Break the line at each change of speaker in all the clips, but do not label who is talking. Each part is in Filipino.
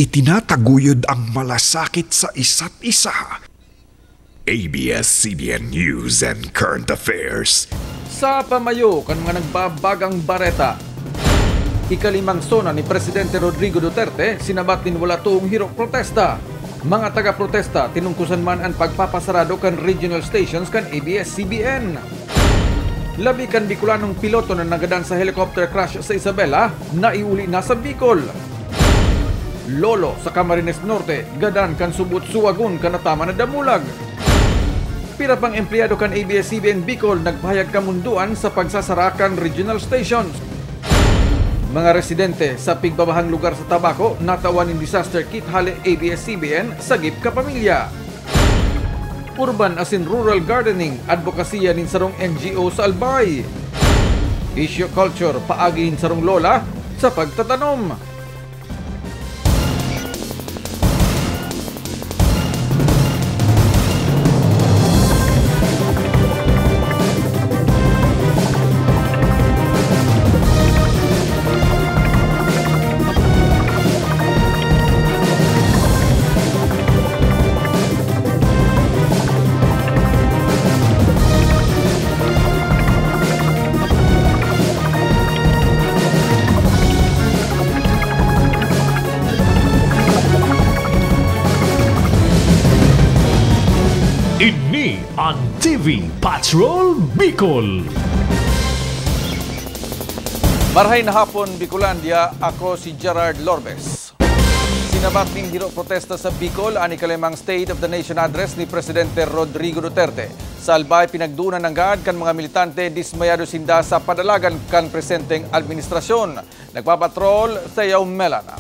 itinataguyod ang malasakit sa isa't isa. ABS-CBN News and Current Affairs.
Sa pamayo kan mga nagbabagang bareta, ikalimang sona ni Presidente Rodrigo Duterte sinabat din wala tuong hirok protesta. Mga taga-protesta tinungkusan man ang pagpapasarado kan regional stations kan ABS-CBN. Labi kan Bicolanong piloto na nagadan sa helicopter crash sa Isabela, naiuli na sa Bicol. Lolo sa Camarines Norte, gadan kan subot suwagun kanatama na damulag. Pira pang empleyado kan ABS-CBN Bicol nagpahayag kamunduan sa pagsasarakan regional stations. Mga residente sa pigbabahang lugar sa Tabaco natawan ng disaster kit hale ABS-CBN sagip kapamilya. Urban as in rural gardening, advokasya nin sarong NGO sa Albay. Issue culture, paagihin sarong lola sa pagtatanom.
Ini ang TV Patrol Bicol.
Marhay na hapon, Bicolandia. Ako si Gerard Lorbes. Sinabat ng hiro protesta sa Bicol ang ikalimang State of the Nation address ni Presidente Rodrigo Duterte. Sa Albay, pinagdunan ng GAD kan mga militante dismayado sinda sa padalagan kan presenteng administrasyon. Nagpapatrol sa Yaw Melana.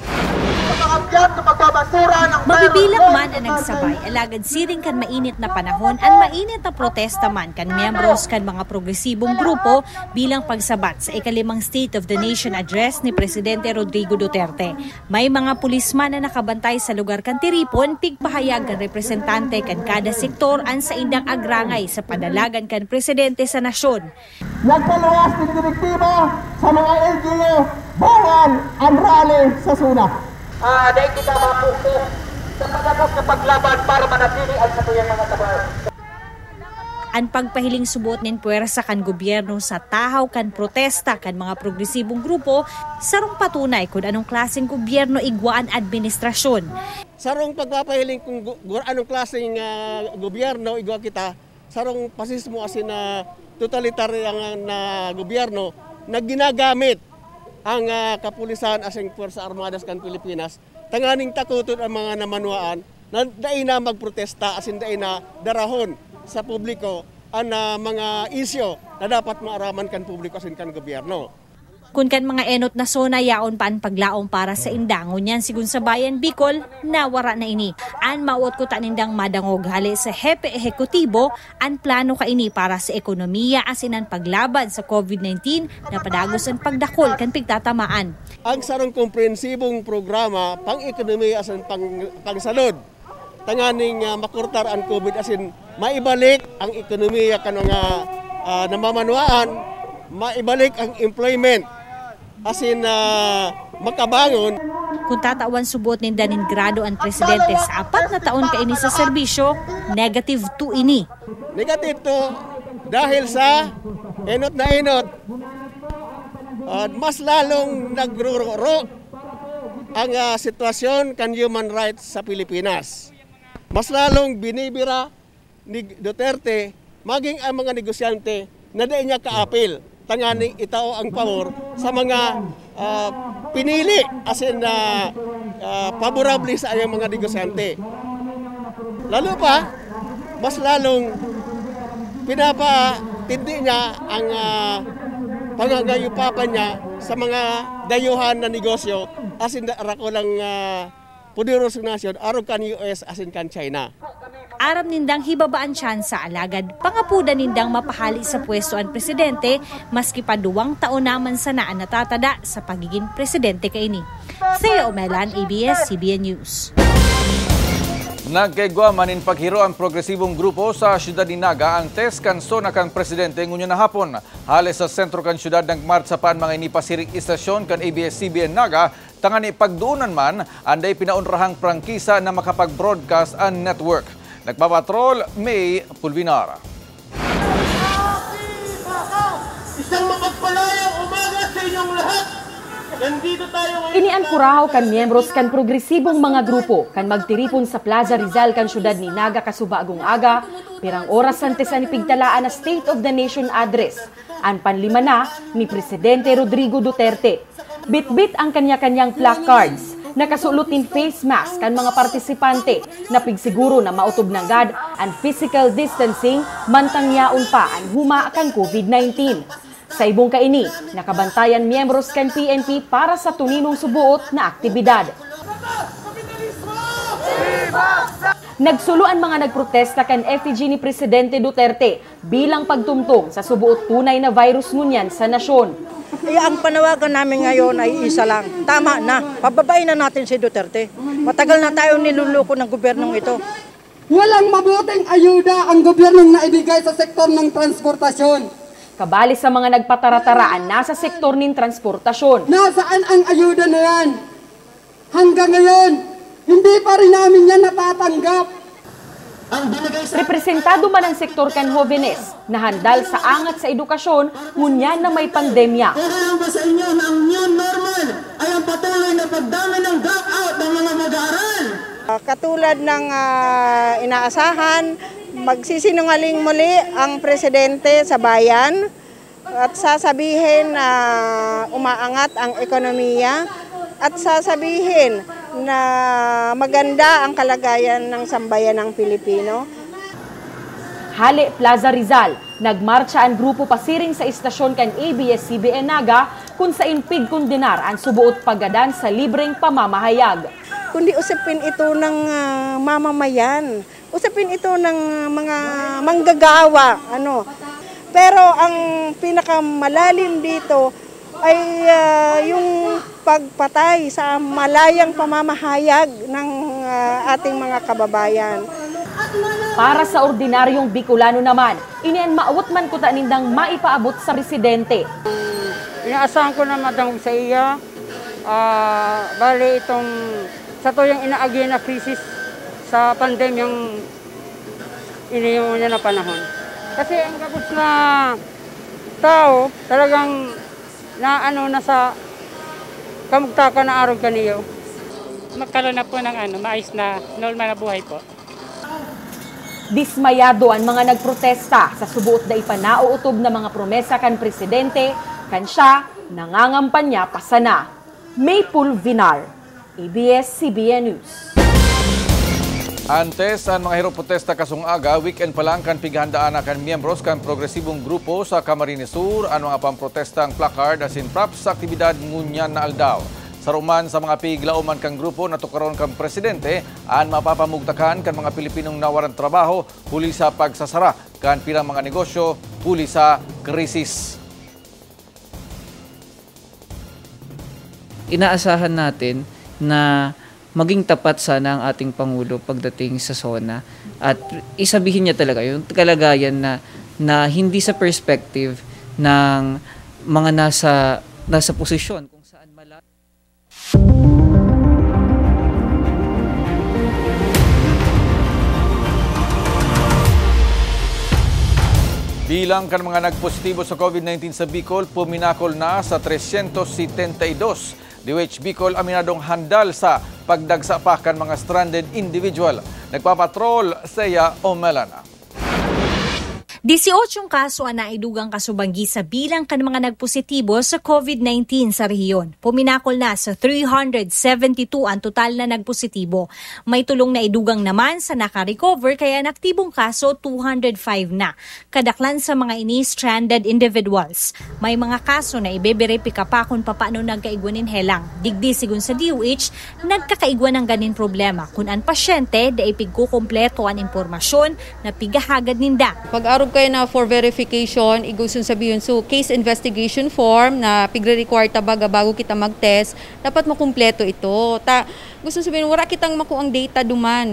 Mabibilang man ang nagsabay, alagad siring kan mainit na panahon ang mainit na protesta man kan miyembros kan mga progresibong grupo bilang pagsabat sa ikalimang State of the Nation address ni Presidente Rodrigo Duterte. May mga pulisman na nakabantay sa lugar kan Tiripon, pigpahayag kan representante kan kada sektor ang sa indang agrangay sa padalagan kan Presidente sa nasyon.
Nagpalayas ng direktiba sa mga LGU, bawal ang rally sa Suna. Dahil kita mapuso sa pagkakos na paglaban para manatili ang satuyang mga tabar.
Ang pagpahiling subot nin puwersa kan gobyerno sa tahaw kan protesta kan mga progresibong grupo, sarong patunay kung anong klaseng gobyerno igwaan administrasyon.
Sarong pagpapahiling kung anong klaseng gobyerno igwa kita, sarong pasismo asin na totalitarian na gobyerno na ginagamit ang kapulisan asing Puwersa Armadas kan Pilipinas, tanganing takuton ang mga namanuaan na dai na magprotesta asin dai na darahon sa publiko ang mga isyo na dapat maaraman kan publiko asin kan gobyerno.
Kung kan mga enot na sona yaon pa ang paglaong para sa indangon yan sigun sa bayan Bicol, nawara na ini. An mauot ko tanindang madangog hali sa hepe ehekutibo ang plano ka ini para sa ekonomiya asin ang paglaban sa COVID-19 na padagos ang pagdakol kan pigtatamaan.
Ang sarong komprehensibong programa pang-ekonomiya asin pangsalud, tanganing makurtar ang COVID asin maibalik ang ekonomiya kan mga namamanuaan, maibalik ang employment asin makabangon.
Kung tatawan subot ni Danin Grado ang presidente sa 4 na taon kaini sa serbisyo, negative 2 ini.
Negative 2 dahil sa enot na enot, mas lalong nagruro ang sitwasyon kan human rights sa Pilipinas. Mas lalong binibira ni Duterte maging ang mga negosyante na di niya kaapil. Tanganing itao ang pabor sa mga pinili asin na favorable sa ayang mga negosyante. Lalo pa, mas lalong pinapatindi niya ang pangagayupapan niya sa mga dayuhan na negosyo asin rakulang pudiros ng nasyon aron kan US asin kan China.
Aram nindang hibabaan tsansa alagad pangapuda nindang mapahali sa pwesto ang presidente maski pa 2 taon naman sa naan natatada sa pagiging presidente kaini. Theo Omelan, ABS-CBN News.
Nagkaigwa manin paghiro ang progresibong grupo sa siyudad ni Naga ang test kanso na kang presidente ngunyo na hapon. Halis sa sentro kan siyudad nagmartsa pa ang mga inipasiring istasyon kan ABS-CBN Naga tangani pagduunan man anday pinaunrahang prangkisa na makapag-broadcast ang network. Nagpapatrol May Pulvinara.
Isang mapagpalayang umaga sa inyong lahat. Nandito tayo ngayon.
Inian kurahaw kan miyembros kan progresibong mga grupo kan magtiripon sa Plaza Rizal kan syudad ni Naga kasuba agong aga, pirang oras antes ang ipigtalaan na State of the Nation address. Ang panlima na ni Presidente Rodrigo Duterte. Bit-bit ang kanya-kanyang placards. Nakasulutin face mask kan mga partisipante na pigsiguro na mautob ng God and physical distancing mantang yaon pa ang huma kan COVID-19. Sa ibong kaini, nakabantayan miyembros kan PNP para sa tuninong subuot na aktibidad. Nagsuluan mga nagprotesta kan effigy ni Presidente Duterte bilang pagtumtong sa subuot tunay na virus ngunyan sa nasyon.
Ang panawagan namin ngayon ay isa lang. Tama na, pababain na natin si Duterte. Matagal na tayo niluluko ng gobyernong ito.
Walang mabuting ayuda ang gobyernong naibigay sa sektor ng transportasyon.
Kabali sa mga nagpatarataraan nasa sektor ng transportasyon.
Nasaan ang ayuda na yan? Hanggang ngayon, hindi pa rin namin yan natatanggap.
Representado man ang sektor kan Jóvenes na handal sa angat sa edukasyon ngunyan na may pandemya.
Kaya ba sa inyo na ang new normal ay ang patuloy na pagdami ng dropout ng mga mag-aaral?
Katulad ng inaasahan, magsisinungaling muli ang presidente sa bayan at sasabihin na umaangat ang ekonomiya at sasabihin na maganda ang kalagayan ng sambayan ng Pilipino.
Hali Plaza Rizal, nagmarcha ang grupo pasiring sa istasyon kan ABS-CBN Naga kung sa inpig kondinar ang subuot paggadan sa libreng pamamahayag.
Kundi usapin ito ng mamamayan, usapin ito ng mga manggagawa. Pero ang pinakamalalim dito ay yung pagpatay sa malayang pamamahayag ng ating mga kababayan.
Para sa ordinaryong Bicolano naman, inian maawat man kuta nindang maipaabot sa residente.
Inaasahan ko na madang sa iya, bali itong sa tuyong inaagi na krisis sa pandemyang iniyon niya na panahon. Kasi ang kapos na tao talagang nasa kamugtaka na araw kaniyo.
Magkaroon na po ng maayos na normal na buhay po.
Dismayado ang mga nagprotesta sa subuot na ipanauutob na mga promesa kan presidente, kan siya nangangampanya pasana. May Pulvinar, ABS-CBN News.
Antes ang mga hero protesta kasong aga, weekend pa lang kan pighandaan kan miyembros kan progresibong grupo sa Camarines Sur ang mga pamprotestang placard asin props sa aktibidad ngunyan na aldaw. Sa ruman sa mga piglauman kang grupo na tukaron kang presidente, ang mapapamugtakan kan mga Pilipinong nawaran trabaho huli sa pagsasara kan pilang mga negosyo huli sa krisis.
Inaasahan natin na maging tapat sana ang ating Pangulo pagdating sa SONA at isabihin niya talaga yung kalagayan na hindi sa perspective ng mga nasa posisyon kung saan
Bilang kan mga nagpositibo sa COVID-19 sa Bicol, puminakol na sa 372. DOH Bicol aminadong handal sa pagdagsa pa kan mga stranded individual. Nagpapatrol Seya Omelana.
18 kaso ang naidugang kasubanggi sa bilang kan mga nagpositibo sa COVID-19 sa rehiyon. Puminakol na sa 372 ang total na nagpositibo. May tulong na idugang naman sa naka-recover kaya ang aktibong kaso 205 na. Kadaklan sa mga ini-stranded individuals. May mga kaso na ibeberepika pa kung paano nagkaigwanin helang. Digdi sigun sa DOH, nagkakaigwan ng ganin problema. Kung ang pasyente, daipig ko kompleto ang impormasyon na pigahagad ninda.
Pag-arog kayo na for verification, igusun sabihin. So, case investigation form na pigre-require tabaga bago kita mag-test, dapat makumpleto ito. Gusto sabihin, wala kitang makuang data duman.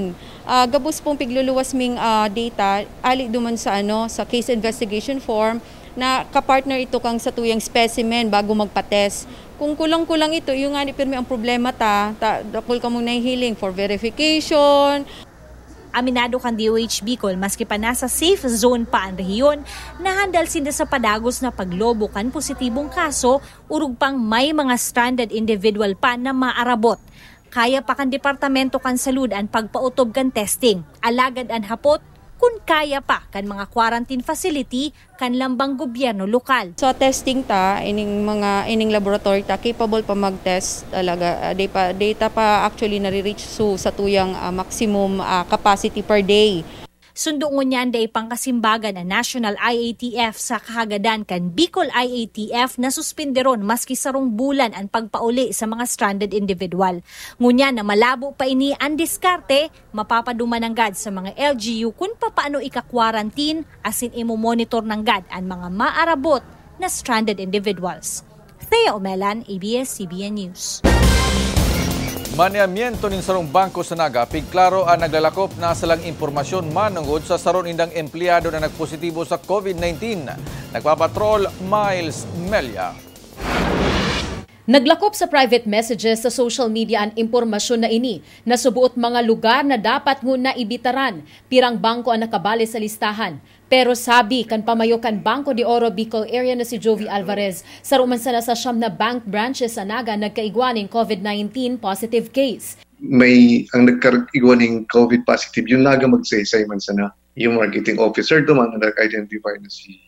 gabos pong pigluluwas ming data ali duman sa sa case investigation form na kapartner ito kang sa tuyang specimen bago magpa-test. Kung kulang-kulang ito, yung nga ni pirmi ang problema dakol ka mong nahihiling for verification.
Aminado kang DOH Bicol, maski pa nasa safe zone pa ang rehiyon, nahandal sila sa padagos na paglobo kan positibong kaso, urug pang may mga stranded individual pa na maarabot. Kaya pa kan departamento kan salud ang pagpautob kan testing, alagad ang hapot, kung kaya pa kan mga quarantine facility kan lambang gobyerno lokal.
So testing ining laboratory capable pa mag-test talaga. Data pa actually nare-reach sa tuyang maximum capacity per day.
Sundoon niyan day pangkasimbagan ang National IATF sa kahagadan kan Bicol IATF na suspenderon maski sarong bulan ang pagpauli sa mga stranded individual. Ngunya na malabo pa ini ang diskarte, mapapaduman ng GAD sa mga LGU kung paano ika-quarantine asin imo-monitor ng GAD ang mga maarabot na stranded individuals. Thea Omelan, ABS-CBN News.
Maniamiento nin sarong bangko sa Naga, pigklaro ang naglalakop na salang impormasyon manungod sa saron indang empleyado na nagpositibo sa COVID-19. Nagpapatrol, Miles Melia.
Naglakop sa private messages sa social media ang impormasyon na ini na subuot mga lugar na dapat ngun na ibitaran, pirang bangko ang nakabali sa listahan. Pero sabi kan pamayo kan Bangko de Oro Bicol area na si Jovi Alvarez, saruman sana sa siyam na bank branches sa Naga nagkaigwaning COVID-19 positive case.
May ang nagkaigwaning COVID positive, yung Naga magsaysay man sana. Yung marketing officer duman na nag-identify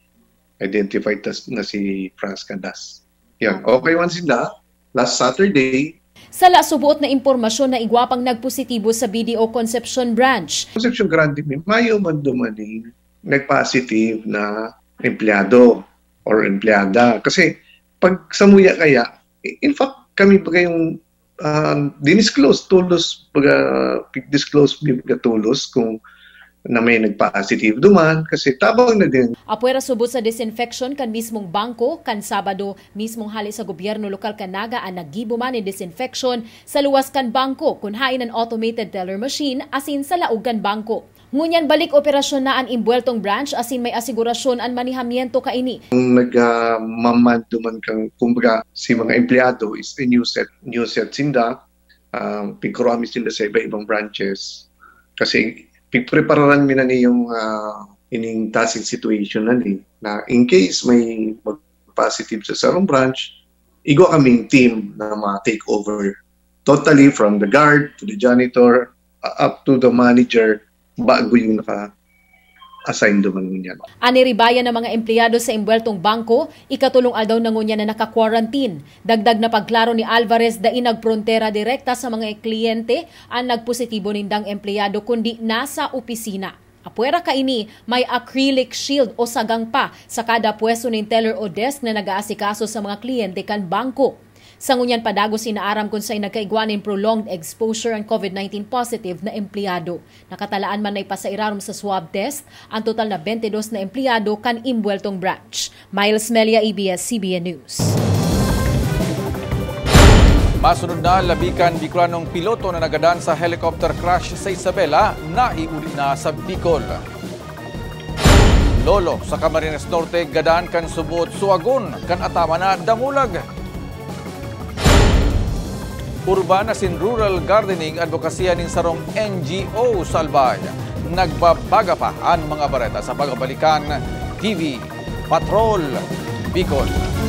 na si Franz Candas. Yan, okay man sila last Saturday.
Sala subuot na impormasyon na igwapang nagpositibo sa BDO Concepcion branch.
Concepcion Grande, mayo man dumaning nag-positive na empleyado or empleyada. Kasi pag samuya kaya, in fact, kami pa kayong dinisclose tulos, disclose tulos kung na may nagpa-positive duman kasi tabang na din.
Apuera subot sa disinfection kan mismong bangko, kan Sabado mismong hali sa gobyerno lokal kan Naga ang naggibo man ni disinfection sa luwas kan bangko kun hain ang automated teller machine asin sa laog kan bangko. Ngunyan balik operasyon na ang imbueltong branch asin may asigurasyon ang manihamiento kaini.
Ang nagmamanduman kang kumbaga si mga empleyado is a new set sinda, pigkurami sila sa iba-ibang branches kasi pigprepararan mi na niyong ining tasing situation na in case may mag-positive sa sarong branch, igwa kaming team na ma-take over totally from the guard to the janitor up to the manager bago yung naka-assign duman niya.
Aniribaya ng mga empleyado sa imbueltong bangko, ikatulong aldaw na ngunya na naka-quarantine. Dagdag na pagklaro ni Alvarez da inagprontera direkta sa mga kliyente ang nagpositibo nindang empleyado kundi nasa opisina. Apuera kaini, may acrylic shield o sagang pa sa kada pwesto ng teller o desk na nag-aasikaso sa mga kliyente kan bangko. Sa ngunyan padagos inaaram kung sa'y nagkaigwanin prolonged exposure ang COVID-19 positive na empleyado. Nakatalaan man na ipasairarom sa swab test ang total na 22 na empleyado kan imbueltong branch. Miles Melia, ABS-CBN News.
Masunod na labikan Bicolanong piloto na nagadan sa helicopter crash sa Isabela, naiuli na sa Bicol. Lolo sa Camarines Norte, gadan kan subot suagon kan atama na damulag. Urban asin rural gardening advokasya nin sarong NGO sa Albay. Nagbabaga pa ang mga bareta sa pagbalikan TV Patrol Bicol.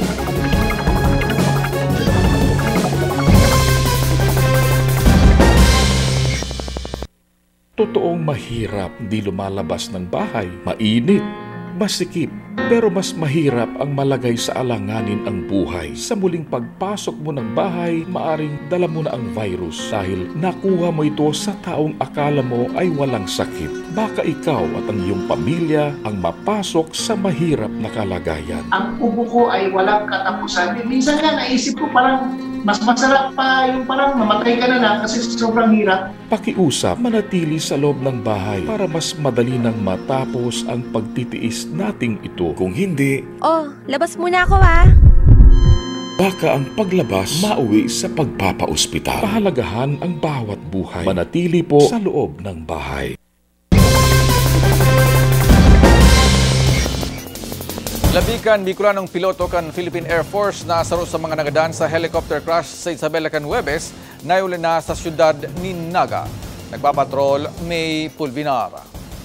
Totoong mahirap di lumalabas ng bahay, mainit, masikip, pero mas mahirap ang malagay sa alanganin ang buhay. Sa muling pagpasok mo ng bahay, maaring dala mo na ang virus dahil nakuha mo ito sa taong akala mo ay walang sakit. Baka ikaw at ang iyong pamilya ang mapasok sa mahirap na kalagayan.
Ang ubo ko ay walang katapusan. Minsan nga naisip ko parang mas masarap pa yung parang mamatay ka na lang kasi sobrang hirap.
Pakiusap, manatili sa loob ng bahay para mas madali nang matapos ang pagtitiis nating ito. Kung hindi...
Oh, labas muna ako ah!
Baka ang paglabas mauwi sa pagpapaospital. Pahalagahan ang bawat buhay. Manatili po sa loob ng bahay.
Labikan Bicolanong piloto kan Philippine Air Force na saro sa mga nagadaan sa helicopter crash sa Isabela can Huwebes na uli na sa siyudad ni Naga. Nagpapatrol May Pulvinar.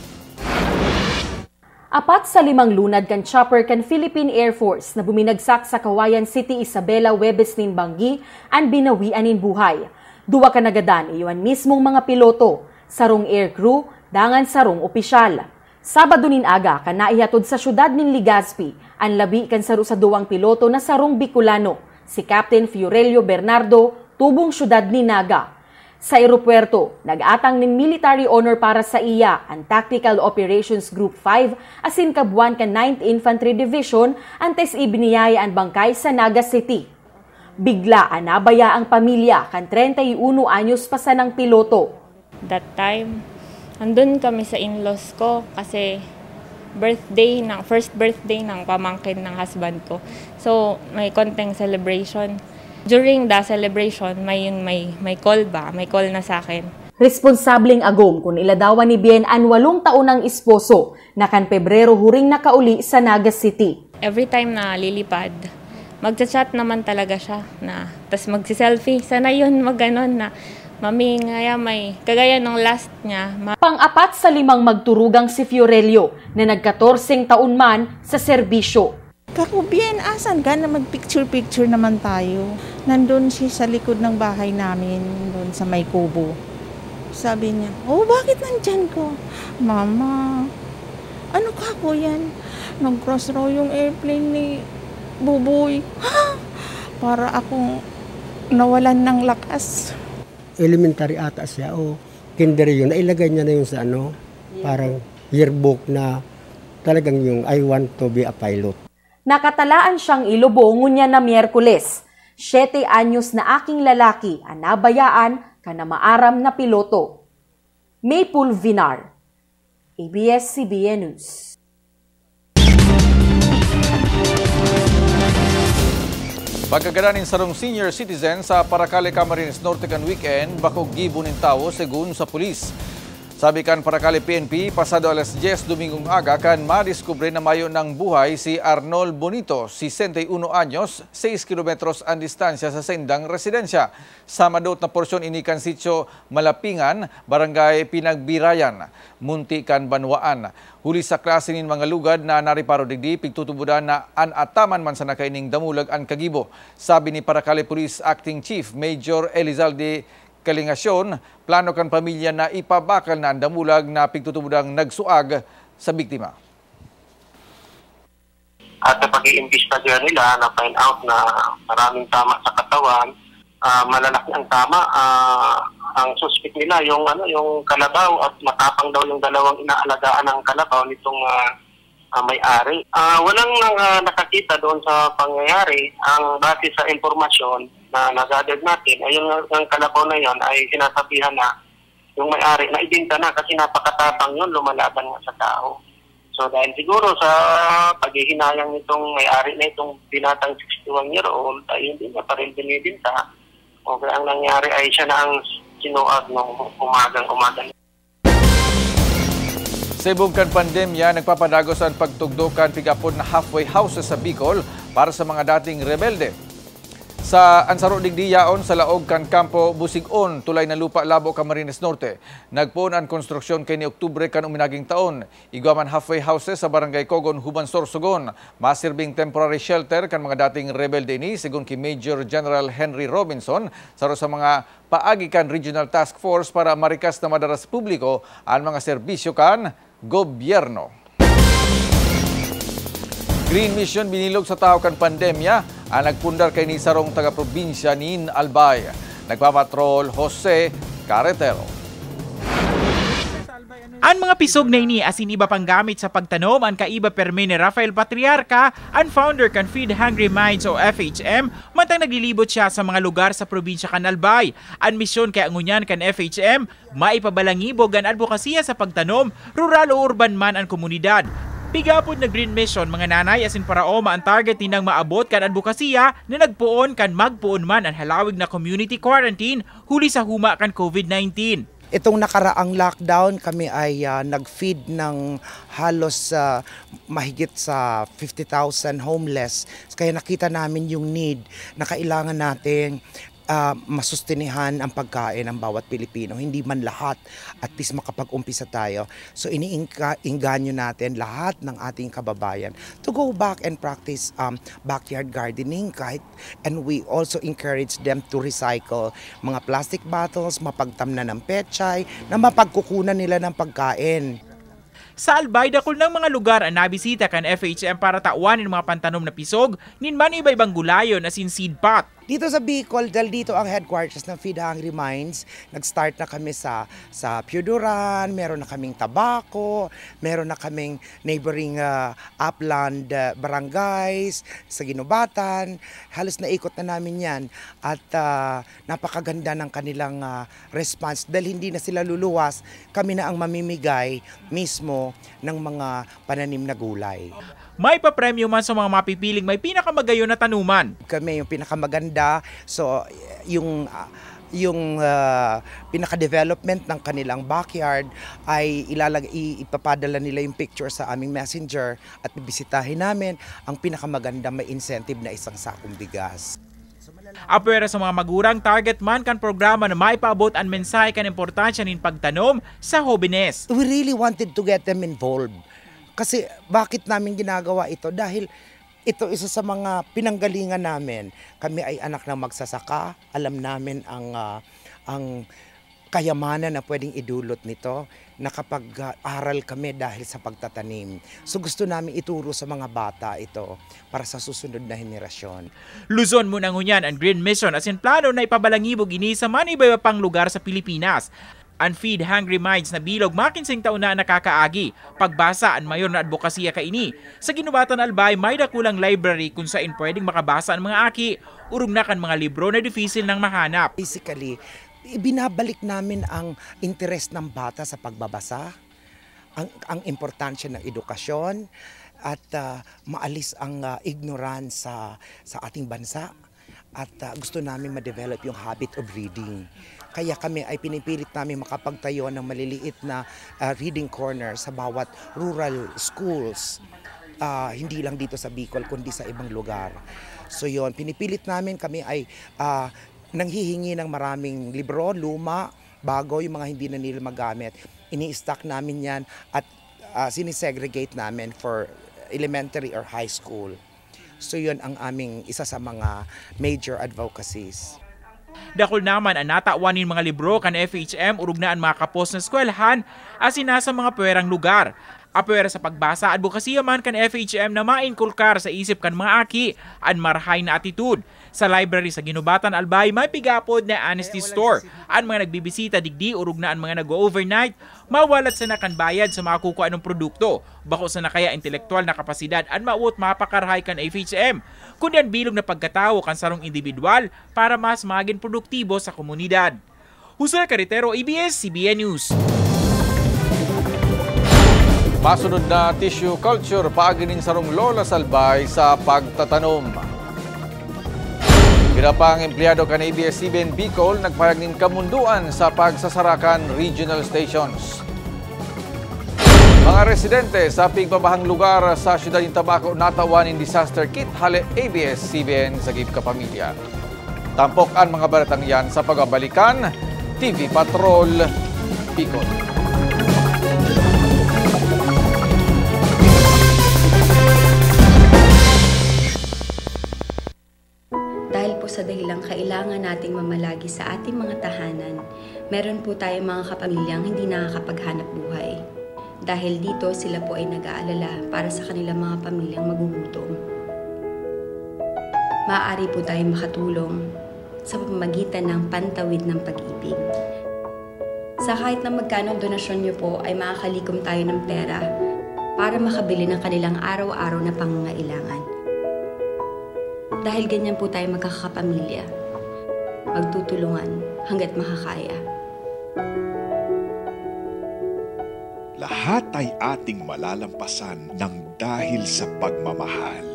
4 sa 5 lunad kan chopper kan Philippine Air Force na buminagsak sa Kawayan City, Isabela, Huwebes nin Banggi ang binawian nin buhay. 2 ka nagadan iyon mismong mga piloto, sarong air crew, dangan sarong opisyal. Sabado nin aga kan naihatod sa syudad nin Legazpi ang labi kan saro sa 2 piloto na sarong Bicolano, si Captain Fiorelio Bernardo, tubong syudad ni Naga. Sa aeropuerto, nag-atang nin military honor para sa iya ang Tactical Operations Group 5 asin kabuan ka 9th Infantry Division antes ibiniyaya ang bangkay sa Naga City. Bigla anabaya ang pamilya kan 31 anyos pa sa ng piloto.
That time, andun kami sa in-laws ko kasi first birthday ng pamangkin ng husband ko. So, may konting celebration. During the celebration, may call ba? May call na sa akin.
Responsableng agom kung iladawan ni Bien ang 8 taon ng esposo na kan Pebrero huring nakauli sa Naga City.
Every time na lilipad, magchat-chat naman talaga siya tas magsi-selfie. Sana yun maganon na mami ngaya may kagaya ng last niya.
Pang-4 sa 5 magturugang si Fiorelio na nag-14 taon man sa serbisyo.
Kako, Bien, asan ka na mag-picture-picture naman tayo? Nandun siya sa likod ng bahay namin, doon sa may kubo. Sabi niya, oh, bakit nandyan ko? Mama, ano kako yan? Nag-cross raw yung airplane ni Buboy. Ha? Para akong nawalan ng lakas.
Elementary ata siya, o kinder yun. Nailagay niya na yun sa parang yearbook na talagang yung I want to be a pilot.
Nakatalaan siyang ilubong ngunya na Miyerkules. 7 anyos na aking lalaki ang nabayaan ka na maaram na piloto. May Pulvinar, ABS-CBN News.
Pagkagadanin sarong senior citizen sa Paracale, Camarines Norte kan weekend, bakog gibo nin tawo segun sa pulis. Sabi kan Paracale PNP, pasado alas 10 Domingong aga kan madiskubre na mayo ng buhay si Arnold Bonito, 61 anyos, 6 kilometros ang distansya sa sendang residensya. Sa madot na porsyon inikan sitio Malapingan, Barangay Pinagbirayan, Munti kan Banwaan. Huli sa klase nin mga lugad na nariparo digdi, pigtutubudan na anataman man sa nakaining damulag ang kagibo. Sabi ni Paracale Police Acting Chief Major Elizalde Kalingasyon, plano kan pamilya na ipabakal na ang damulag na pigtutubudang nagsuag sa biktima.
At sa pag-i-investiga nila, na-find out na maraming tama sa katawan, malalaki ang tama. Ang suspect nila, yung kalabaw at matapang daw yung dalawang inaalagaan ng kalabaw nitong may-ari. Walang nakakita doon sa pangyayari. Ang base sa impormasyon na nag-gather natin, ay yung kalabaw na yon ay sinasabihan na yung may-ari na ibinta na kasi napakatapang yun, lumalaban nga sa tao. So dahil siguro sa paghihinayang nitong may-ari na itong binatang 61-year-old ay hindi niya pa rin binibinta. O kaya ang nangyari ay siya na ang sinuag ng umagang-umaga.
Sa ibugkan pandemya, nagpapadagos ang pagtugdukan pigapon na halfway houses sa Bicol para sa mga dating rebelde. Sa ansaro digdiyaon sa laog kan kampo Busigon, tulay na lupa Labo, Camarines Norte. Nagpoon ang konstruksyon kay ni Oktubre kan uminaging taon. Iguaman halfway houses sa Barangay Cogon, Huban, Sorsogon. Masirbing temporary shelter kan mga dating rebelde ni sigon ki Major General Henry Robinson saro sa mga paagi kan Regional Task Force para marikas na madaras publiko ang mga serbisyo kan gobyerno. Green Mission binilog sa tao kan pandemya ang nagpundar kay ni sarong taga-probinsya nin Albay. Nagpapatrol Jose Carretero.
Ang mga pisog na ini asin iba pang gamit sa pagtanom ang kaiba perme ni Rafael Patriarca, ang founder kan Feed Hungry Minds o FHM, mantang naglilibot siya sa mga lugar sa probinsya kan Albay. Ang misyon kay angunyan kan FHM, maipabalangibog ang advokasya sa pagtanom, rural o urban man ang komunidad. Pigapod na Green Mission mga nanay asin paraoma ang target ni nang maabot kan advokasya na nagpuon kan magpuon man ang halawig na community quarantine huli sa huma kan COVID-19.
Itong nakaraang lockdown, kami ay nag-feed ng halos mahigit sa 50,000 homeless. Kaya nakita namin yung need na kailangan natin masustinihan ang pagkain ng bawat Pilipino. Hindi man lahat, at least makapag-umpisa tayo. So iniinganyo natin lahat ng ating kababayan to go back and practice backyard gardening and we also encourage them to recycle mga plastic bottles, mapagtamna ng pechay, na mapagkukunan nila ng pagkain.
Sa Albay, dakol ng mga lugar ang nabisita kan FHM para tawanin mga pantanom na pisog, ninman iba-ibang gulayon asin seed pot.
Dito sa Bicol, dahil dito ang headquarters ng Feed Hungry Minds, nag-start na kami sa Piuduran, meron na kaming Tabaco, meron na kaming neighboring upland barangays, sa Ginubatan. Halos naikot na namin yan at napakaganda ng kanilang response dahil hindi na sila luluwas, kami na ang mamimigay mismo ng mga pananim na gulay.
May papremyo man sa mga mapipiling may pinakamagayon na tanuman.
Kami yung pinakamaganda, so yung pinaka-development ng kanilang backyard ay ipapadala nila yung picture sa aming messenger at bibisitahin namin. Ang pinakamaganda, may incentive na isang sakong bigas.
Apwera sa mga magurang, target man kan programa na maipaabot ang mensahe kan importansya nin pagtanom sa hobenes.
We really wanted to get them involved. Kasi bakit namin ginagawa ito? Dahil ito isa sa mga pinanggalingan namin. Kami ay anak ng magsasaka. Alam namin ang kayamanan na pwedeng idulot nito. Nakapag-aral kami dahil sa pagtatanim. So gusto namin ituro sa mga bata ito para sa susunod na henerasyon.
Luzon muna ngunyan ang Green Mission asin plano na ipabalangibog ini sa man iba pang lugar sa Pilipinas. Ang Feed Hungry Minds na bilog makinsing taon na nakakaagi. Pagbasa ang mayor na advokasya kaini. Sa Ginubatan Albay, may dakulang library kung saan pwedeng makabasa ang mga aki. Urong na kan mga libro na difícil nang mahanap.
Basically, binabalik namin ang interest ng bata sa pagbabasa, ang importansya ng edukasyon, at maalis ang ignorance sa ating bansa. At gusto namin ma-develop yung habit of reading. Kaya kami ay pinipilit namin makapagtayo ng maliliit na reading corner sa bawat rural schools. Hindi lang dito sa Bicol, kundi sa ibang lugar. So yon, pinipilit namin, kami ay nanghihingi ng maraming libro, luma, bago, yung mga hindi na nila magamit. Ini-stock namin yan at sinisegregate namin for elementary or high school. So yun ang aming isa sa mga major advocacies.
Dakol naman ang natawanin mga libro kan FHM urug na ang mga kapos na eskwelahan asin nasa mga pwerang lugar. Apwera sa pagbasa, advokasya man kan FHM na mainkulkar sa isip kan mga aki ang marahay na attitude. Sa library sa Ginubatan Albay, may pigapod na honesty store. Ang mga nagbibisita digdi urug na ang mga nag-overnight, mawalat sa nakan bayad sa mga kukuha ng produkto. Bako sa nakaya intelektual na kapasidad ang maawot mapakarahay kan FHM. Kundi ang bilog na pagkatawo kan sarong individual para mas maging produktibo sa komunidad. Jose Carretero, ABS-CBN News.
Masunod na tissue culture, paaginin sarong Lola Salbay sa pagtatanom. Ginapang empleyado kan ABS-CBN Bicol nagpahayag nin kamunduan sa pagsasarakan regional stations. Mga residente sa pigpabahang lugar sa siyudad ng Tabaco natawanin disaster kit hale ABS-CBN sa Gib Kapamilya. Tampok ang mga baratang yan sa pagbabalikan, TV Patrol Bicol.
Dahil po sa dahilang kailangan nating mamalagi sa ating mga tahanan, meron po tayong mga kapamilyang hindi nakakapaghanap buhay. Dahil dito sila po ay nag-aalala para sa kanilang mga pamilyang magugutom. Maaari po tayong makatulong sa pamamagitan ng pantawid ng pag-ibig. Sa kahit na magkano donasyon niyo po ay makakalikom tayo ng pera para makabili ng kanilang araw-araw na pangangailangan. Dahil ganyan po tayo magkakapamilya, magtutulungan hanggat makakaya.
Lahat ay ating malalampasan ng dahil sa pagmamahal.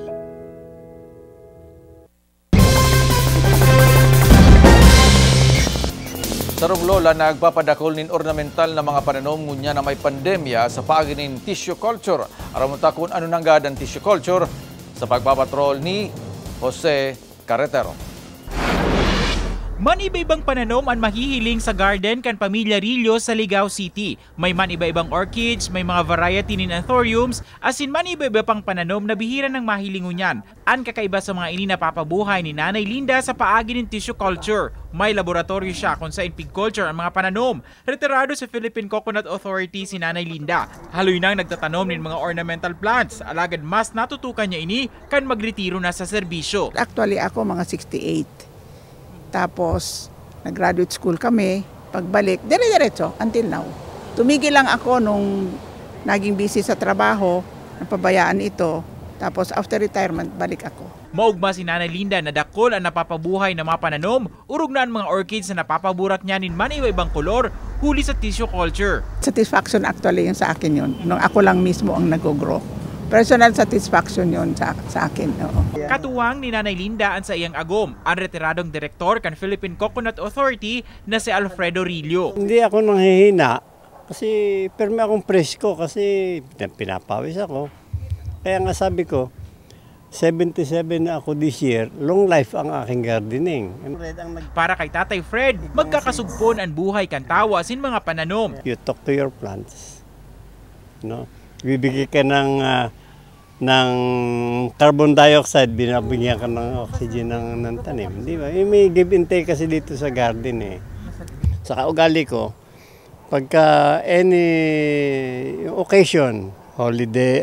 Sa Romlola, nagpapadakol nin ornamental na mga pananom ngunya na may pandemya sa paaginin tissue culture. Aramunta kung ano nanggad ang tissue culture sa pagpapatrol ni Jose Carretero.
Man iba-ibang pananom ang mahihiling sa garden kan Pamilya Rillo sa Ligao City. May man iba-ibang orchids, may mga variety nin anthuriums, asin man iba-iba pang pananom na bihira ng mahilingunyan. Ang kakaiba sa mga ini napapabuhay ni Nanay Linda sa paagi ng tissue culture. May laboratorio siya kung saan pigculture ang mga pananom. Retirado sa Philippine Coconut Authority si Nanay Linda. Haloy nang nagtatanom ng mga ornamental plants. Alagad mas natutukan niya ini kan magretiro na sa serbisyo.
Actually ako mga 68. Tapos, nag-graduate school kami. Pagbalik, dire-diretso, until now. Tumigil lang ako nung naging busy sa trabaho, napabayaan ito. Tapos, after retirement, balik ako.
Maugma si Nanay Linda na dakol ang napapabuhay na mga pananom, urog na ang mga orchids na napapaburak niya nin man iba-ibang kolor, huli sa tissue culture.
Satisfaction actually yung sa akin yun. Nung ako lang mismo ang nag-grow. Personal satisfaction yun sa akin. Oo.
Katuwang ni Nanay Linda ang sa iyang agom, ang retiradong direktor kan Philippine Coconut Authority na si Alfredo Rillo.
Hindi ako nanghihina kasi perme akong presko kasi pinapawis ako. Kaya nga sabi ko, 77 na ako this year, long life ang aking gardening.
Para kay Tatay Fred, magkakasugpon ang buhay kan tawa sin mga pananom.
You talk to your plants. No? Bibigay ka ng carbon dioxide, binabigyan ka ng oxygen ng tanim. Di ba? May give and take kasi dito sa garden eh. Saka ugali ko, pagka any occasion, holiday,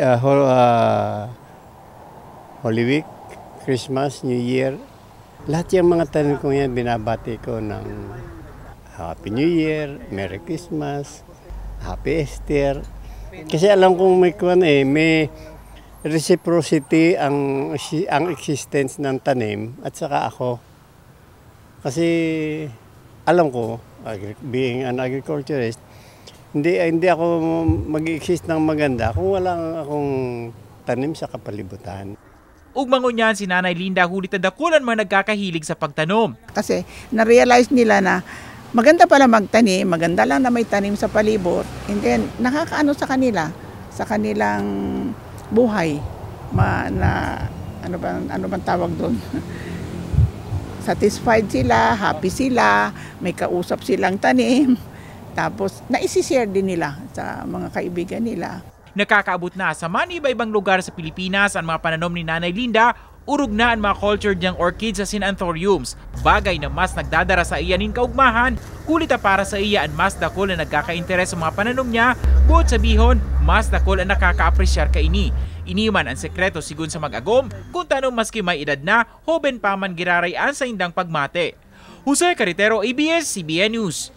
Holy Week, Christmas, New Year, lahat yung mga tanim ko yan, binabati ko ng Happy New Year, Merry Christmas, Happy Easter. Kasi alam kong may reciprocity ang existence ng tanim at saka ako. Kasi alam ko, being an agriculturist, hindi ako mag-exist ng maganda kung wala akong tanim sa kapalibutan.
Ugmangon niyan si Nanay Linda hulit na dakulan mga nagkakahilig sa pagtanom.
Kasi na-realize nila na maganda pala magtanim, maganda lang na may tanim sa palibot, and then nakakaano sa kanila, sa kanilang buhay, ano bang tawag doon? Satisfied sila, happy sila, may kausap silang tanim, tapos naisishare din nila sa mga kaibigan nila.
Nakakaabot na sa man iba-ibang lugar sa Pilipinas ang mga pananom ni Nanay Linda. Urog na ang mga cultured niyang orchids sa anthuriums, bagay na mas nagdadara sa iya nin kaugmahan, kulit para sa iya ang mas dakol na nagkaka-interes sa mga pananom niya, buot sabihon, mas dakol ang nakaka-apresyar ka ini. Iniman ang sekreto sigun sa mag-agom, kung tanong maski may edad na, hoben pa man girarayan sa indang pagmate. Jose Carretero, ABS-CBN News.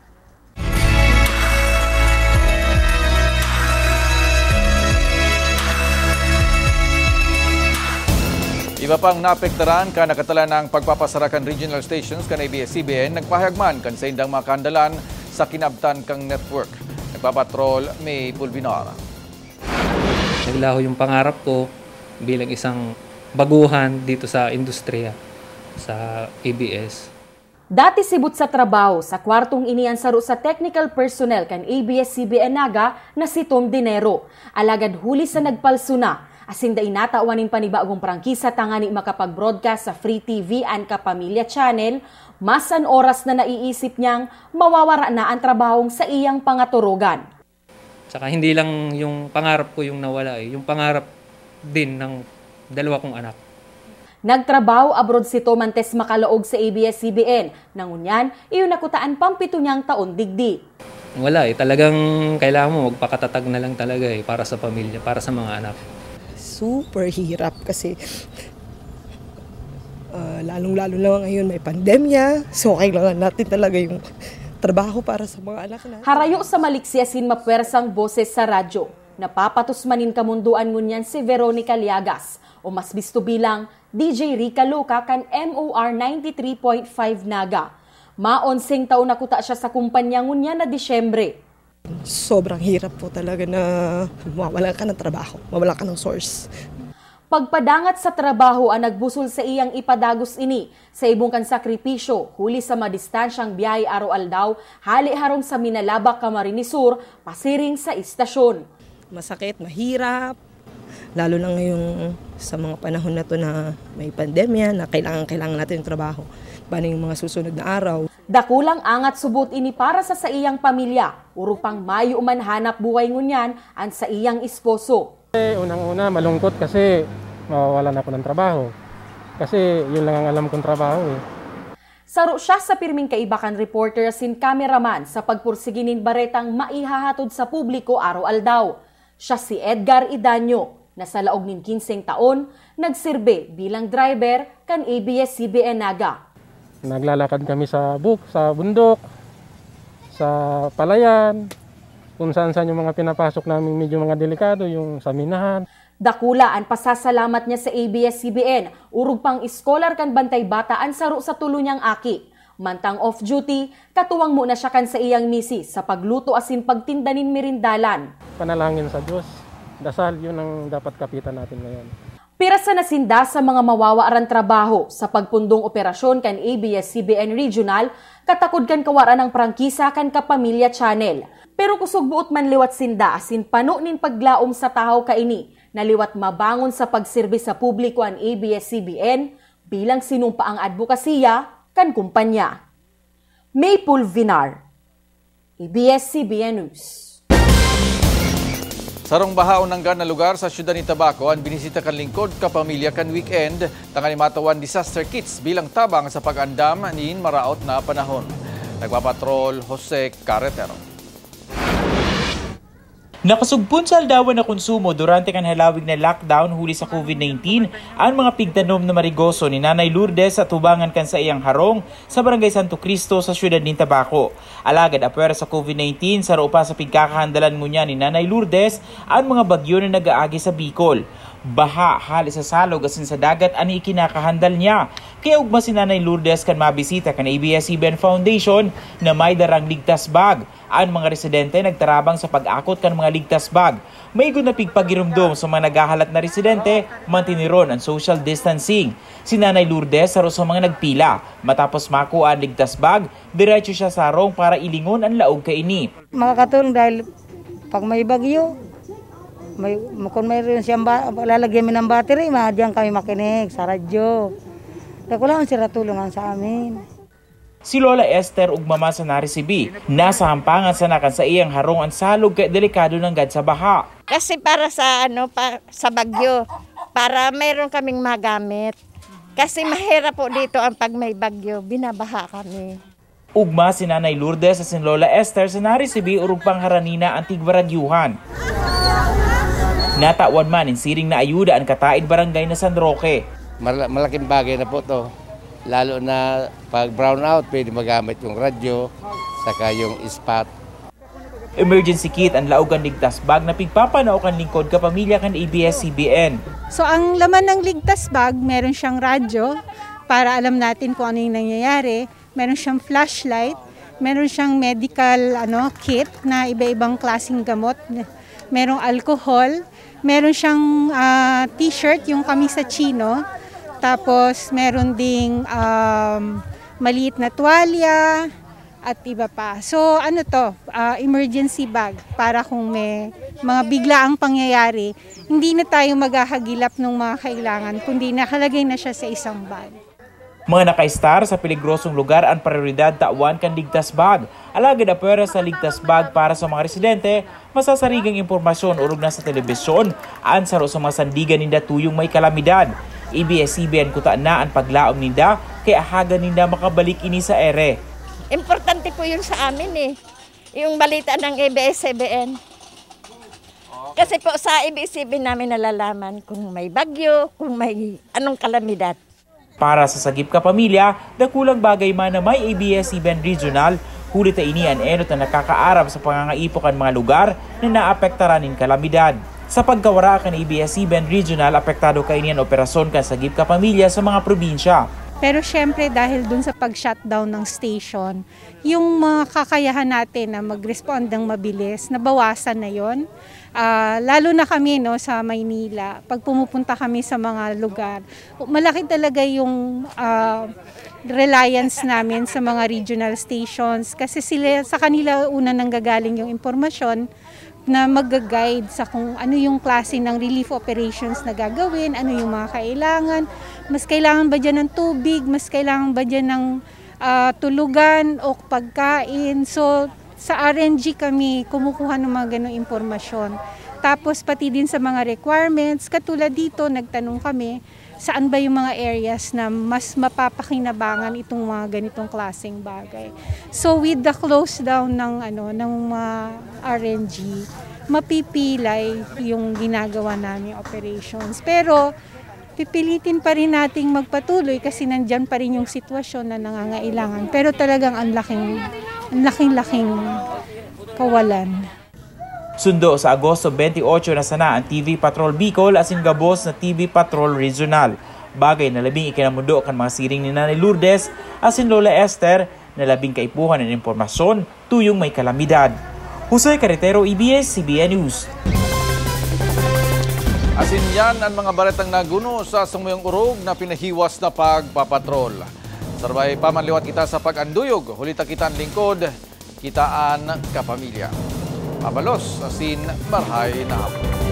Iba pang naapektaran ka nakatala ng pagpapasarakan regional stations kan ABS-CBN nagpahayagman kan sa indang mga kandalan sa kinabtan kang network. Nagpapatrol May Pulvinar.
Naglaho yung pangarap ko bilang isang baguhan dito sa industriya sa ABS.
Dati sibut sa trabaho sa kwartong iniansaro sa technical personnel kan ABS-CBN Naga na si Tom Dinero. Alagad huli sa nagpalso na. Asinda inataawanin panibagong prangkisa tangani makapag-broadcast sa Free TV and Kapamilya Channel, masan oras na naiisip niyang mawawara na ang trabahong sa iyang pangaturugan.
Saka hindi lang yung pangarap ko yung nawala yung pangarap din ng dalawa kong anak.
Nagtrabaho abroad si Tom antes makalaog sa ABS-CBN. Nangunyan, iyon nakutaan pampito niyang taon digdi.
Wala talagang kailangan mo magpakatatag na lang talaga para sa pamilya, para sa mga anak.
Super hirap kasi lalong-lalo na ngayon may pandemya, so kailangan natin talaga yung trabaho para sa mga anak natin.
Harayo sa maliksiasin mapwersang boses sa radyo. Napapatusmanin kamunduan ngunyan si Veronica Liagas o mas bisto bilang DJ Rica Loca kan MOR 93.5 Naga. Maonsing taon nakuta siya sa kumpanya ngunyan na Disyembre.
Sobrang hirap po talaga na mawalan ka ng trabaho, mawalan ka ng source.
Pagpadangat sa trabaho ang nagbusol sa iyang ipadagos ini sa ibong kan sakripisyo, huli sa madistansyang biyahe araw-aldaw, hali-harong sa Minalabak, Camarines Sur, pasiring sa istasyon.
Masakit, mahirap, lalo na ngayong sa mga panahon na to na may pandemya, na kailangan natin yung trabaho. Paano yung mga susunod na araw?
Dakulang angat subot ini para sa iyang pamilya, urupang mayo man hanap buhay ngunyan ang sa iyang esposo.
Unang-una malungkot kasi mawawalan ako ng trabaho. Kasi yun lang ang alam kong trabaho eh.
Saro siya sa pirming kaibakan reporter sin cameraman sa pagpursiginin baretang maihahatod sa publiko araw-aldaw. Siya si Edgar Idanyo, na sa laog nin 15 taon, nagsirbe bilang driver kan ABS-CBN Naga.
Naglalakad kami sa bundok, sa palayan, kung saan-saan yung mga pinapasok namin medyo mga delikado, yung sa minahan.
Dakula ang pasasalamat niya sa ABS-CBN, urug pang iskolar kan bantay bataan saro sa tuluyang aki. Mantang off-duty, katuwang muna siya kan sa iyang misis sa pagluto asin pagtindanin mirindalan.
Panalangin sa Diyos, dasal, yun ang dapat kapitan natin ngayon.
Pirasa na sinda sa mga mawawaaran trabaho sa pagpundong operasyon kan ABS-CBN Regional, katakod kan kawaran ng prangkisa kan Kapamilya Channel. Pero kusog buot man liwat sinda asin pano nin paglaom sa tahaw kaini, naliwat mabangon sa pagserbi sa publiko ang ABS-CBN bilang sinumpa ang advokasya kan kumpanya. Maple Vinar, ABS-CBN News.
Sarong bahaon ng na lugar sa siyudad ni Tabaco ang binisita kan lingkod kapamilya kan weekend tangani matawan disaster kits bilang tabang sa pag-andam nin maraot na panahon. Nagpapatrol Jose Carretero.
Nakasugpon sa aldawan na konsumo durante kan halawig na lockdown huli sa COVID-19 ang mga pigtanom na marigoso ni Nanay Lourdes sa tubangan kan sa iyang harong sa Barangay Santo Cristo sa siyudad ni Tabaco. Alagad apwera sa COVID-19 sa pa sa pigkakahandalan ngunya ni Nanay Lourdes ang mga bagyo na nagaagi sa Bicol. Baha, hali sa salog asin sa dagat ani ikinakahandal niya. Kaya ugma si Nanay Lourdes kan mabisita kan ABS-CBN Foundation na may darang ligtas bag. Ang mga residente nagtarabang sa pag-akot kan mga ligtas bag. May na pigpagirumdom sa mga naghahalat na residente, mantiniron ang social distancing. Si Nanay Lourdes saro sa mga nagpila. Matapos makuha ang ligtas bag, diretso siya sa harong para ilingon ang laog kaini.
Makakatulong dahil pag may bagyo, kung mayroon siyang lalagyan ng battery, diyan kami makinig sa radyo. Wala sila tulungan sa amin.
Si Lola Esther ug mama sa narisibi, nasa hampangan sa nakan sa iyang harong ang salog kay delikado ng gad sa baha.
Kasi para sa sa bagyo, para mayroon kaming magamit. Kasi mahirap po dito ang pag may bagyo, binabaha kami.
Ugma si Nanay Lourdes sa sin Lola Esther sa narisibi urug pang haranina ang tigwaragyuhan. Natawan man in siring na ayuda ang kataid barangay na San Roque.
Malaking bagay na po to. Lalo na pag brown out, pwede magamit yung radyo, saka yung spot.
Emergency kit ang laog ang ligtas bag na pigpapanaw kan lingkod kapamilya kan ABS-CBN.
So ang laman ng ligtas bag, meron siyang radyo para alam natin kung ano yung nangyayari. Meron siyang flashlight, meron siyang medical kit na iba-ibang klaseng gamot. Merong alcohol, meron siyang t-shirt, yung kamisa chino. Tapos meron ding maliit na tuwalya at iba pa. So emergency bag para kung may mga biglaang pangyayari, hindi na tayo maghahagilap ng mga kailangan, kundi nakalagay na siya sa isang bag.
Mga naka-star sa peligrosong lugar ang prioridad tawan kan ligtas bag. Alagad apwera sa ligtas bag para sa mga residente, masasarigang impormasyon urog na sa telebisyon, ansaro sa mga sandigan ninda tuyong may kalamidad. ABS-CBN kutaan na ang paglaom ninda kaya ahagan ninda makabalik ini sa ere.
Importante po yun sa amin yung balita ng ABS-CBN. Kasi po sa ABS-CBN namin nalalaman kung may bagyo, kung may anong kalamidad.
Para sa Sagip Kapamilya, dakulang bagay man na may ABS-CBN Regional, hulit na ini ang enot na nakakaarap sa pangangaipo kan mga lugar na naapektaran ng kalamidad. Sa pagkawara kan ABS-CBN Regional, apektado kaini ang operasyon kan Sagip Kapamilya sa mga probinsya.
Pero syempre dahil dun sa pag-shutdown ng station, yung mga kakayahan natin na mag-respond ng mabilis, nabawasan na yon. Lalo na kami sa Maynila, pag pumupunta kami sa mga lugar, malaki talaga yung reliance namin sa mga regional stations kasi sa kanila una nanggagaling yung impormasyon na mag-guide sa kung ano yung klase ng relief operations na gagawin, ano yung mga kailangan, mas kailangan ba dyan ng tubig, mas kailangan ba dyan ng tulugan o pagkain. So sa RNG kami kumukuha ng mga ganong impormasyon. Tapos pati din sa mga requirements, katulad dito nagtanong kami, saan ba yung mga areas na mas mapapakinabangan itong mga ganitong klaseng bagay. So with the close down ng RNG, mapipilay yung ginagawa namin operations. Pero pipilitin pa rin nating magpatuloy kasi nandyan pa rin yung sitwasyon na nangangailangan. Pero talagang ang laking kawalan.
Sundo sa Agosto 28 na sana ang TV Patrol Bicol asin gabos na TV Patrol Regional. Bagay na labing ikinamundo kan mga siring ni Nanay Lourdes asin Lola Esther na labing kaipuhan ng impormasyon tuyong may kalamidad. Jose Carretero, ABS-CBN News.
Asin yan ang mga baretang naguno sa sumuyong urog na pinahiwas na pagpapatrol. Sarbay pamanliwat kita sa pag-anduyog, hulita kita ang lingkod, kitaan kapamilya. Mabalos, asin marhay na hapon.